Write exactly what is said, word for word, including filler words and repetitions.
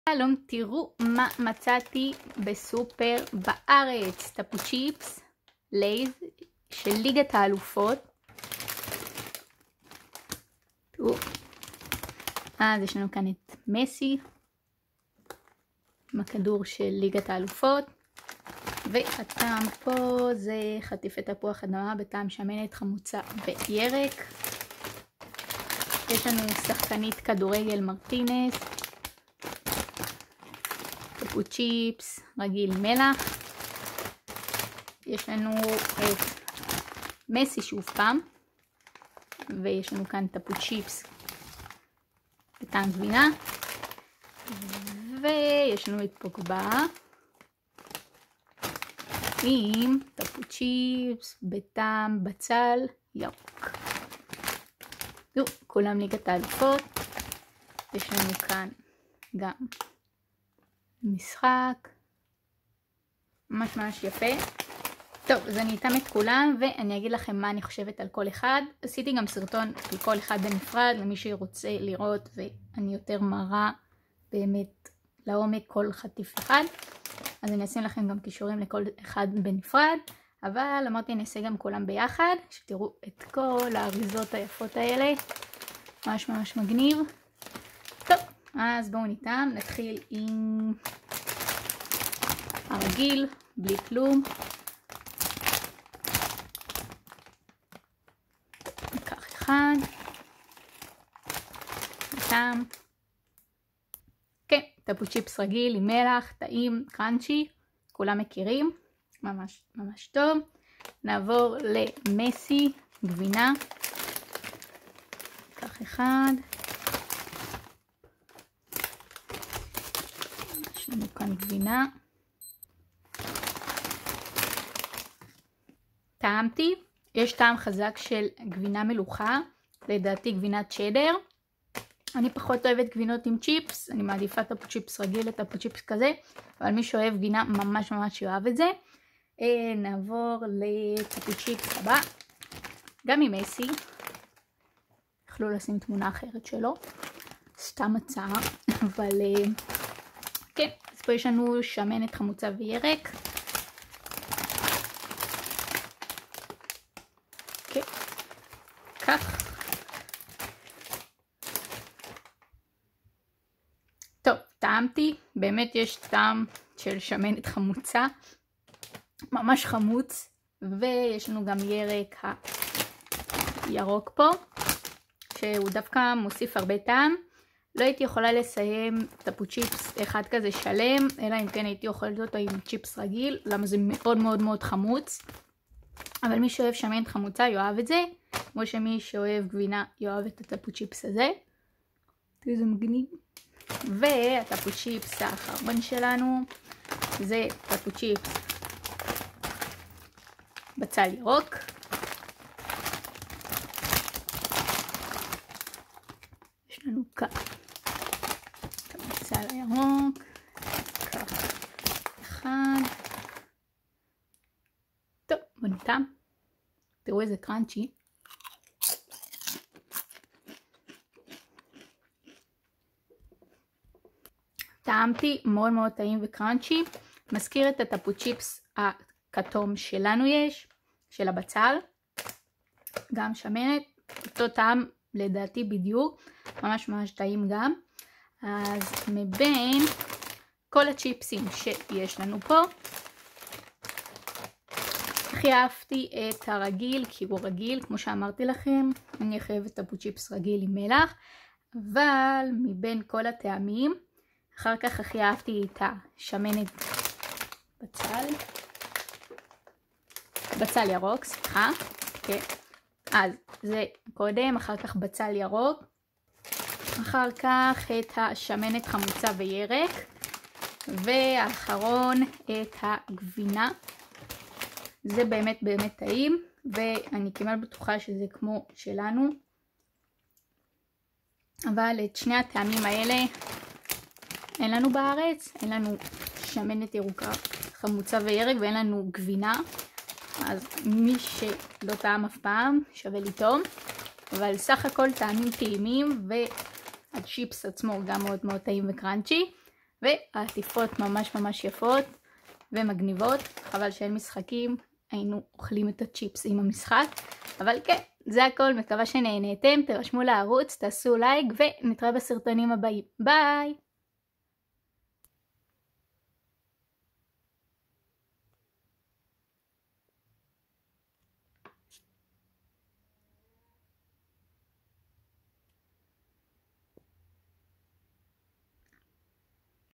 שלום, תראו מה מצאתי בסופר בארץ. טפו צ'יפס לייז של ליגת האלופות. תראו, אז יש לנו כאן את מסי עם הכדור של ליגת האלופות, והטעם פה זה חטיפת תפוח אדמה בטעם שמנת, חמוצה וירק. יש לנו שחקנית כדורגל מרטינס, טפו צ'יפס רגיל מלח. יש לנו את מסי שוב פעם, ויש לנו כאן טפו צ'יפס בטעם גבינה, ויש לנו את פוגבה עם טפו צ'יפס בטעם בצל ירוק. זו, כולם ליגת האלופות. יש לנו כאן גם משחק ממש ממש יפה. טוב, אז אני אתאם את כולם ואני אגיד לכם מה אני חושבת על כל אחד. עשיתי גם סרטון על כל אחד בנפרד למי שרוצה לראות, ואני יותר מראה באמת לעומק כל חטיף אחד, אז אני אשים לכם גם קישורים לכל אחד בנפרד, אבל אמרתי אני אעשה גם כולם ביחד, שתראו את כל האריזות היפות האלה, ממש ממש מגניב. טוב, אז בואו ניתן, נתחיל עם הרגיל, בלי כלום. ניקח אחד, ניתן. כן, טפו צ'יפס רגיל עם מלח, טעים, קראנצ'י, כולם מכירים, ממש ממש טוב. נעבור למסי, גבינה. ניקח אחד. יש לנו כאן גבינה. טעמתי, יש טעם חזק של גבינה מלוכה, לדעתי גבינת צ'דר. אני פחות אוהבת גבינות עם צ'יפס, אני מעדיפה טפו צ'יפס רגיל לטפו צ'יפס כזה, אבל מי שאוהב גבינה ממש ממש יאהב את זה. אה, נעבור לטפו צ'יפס הבא, גם עם מסי. יכלו לשים תמונה אחרת שלו, סתם הצעה, אבל אה, כן, אז פה יש לנו שמנת, חמוצה וירק. כן, כך. טוב, טעמתי, באמת יש טעם של שמנת חמוצה, ממש חמוץ, ויש לנו גם ירק הירוק פה, שהוא דווקא מוסיף הרבה טעם. לא הייתי יכולה לסיים טפו צ'יפס אחד כזה שלם, אלא אם כן הייתי אוכלת אותו עם צ'יפס רגיל, למה זה מאוד מאוד מאוד חמוץ. אבל מי שאוהב שמנת חמוצה יאהב את זה, כמו שמי שאוהב גבינה יאהב את הטפו צ'יפס הזה. תראו, זה מגניב. והטפו צ'יפס האחרון שלנו זה טפו צ'יפס בצל ירוק. יש לנו כאן את הבצל הירוק, כך אחד. טוב, בוא נטעם, תראו איזה קראנצ'י. טעמתי, מאוד מאוד טעים וקראנצ'י, מזכיר את הטפו צ'יפס הכתום שלנו יש, של הבצל, גם שמנת, אותו טעם לדעתי בדיוק, ממש ממש טעים גם. אז מבין כל הצ'יפסים שיש לנו פה, הכי אהבתי את הרגיל, כי הוא רגיל, כמו שאמרתי לכם, אני חייבת טפו צ'יפס רגיל עם מלח, אבל מבין כל הטעמים, אחר כך הכי אהבתי את השמנת בצל, בצל ירוק, סליחה, כן. אז זה קודם, אחר כך בצל ירוק, אחר כך את השמנת חמוצה וירק, והאחרון את הגבינה. זה באמת באמת טעים, ואני כמעט בטוחה שזה כמו שלנו, אבל את שני הטעמים האלה אין לנו בארץ, אין לנו שמנת ירוקה, חמוצה וירק, ואין לנו גבינה, אז מי שלא טעם אף פעם שווה לטעום. אבל סך הכל טעמים טעימים, והצ'יפס עצמו גם מאוד מאוד טעים וקראנצ'י. והעטיפות ממש ממש יפות ומגניבות. חבל שאין משחקים, היינו אוכלים את הצ'יפס עם המשחק. אבל כן, זה הכל, מקווה שנהנתם, תרשמו לערוץ, תעשו לייק ונתראה בסרטונים הבאים. ביי!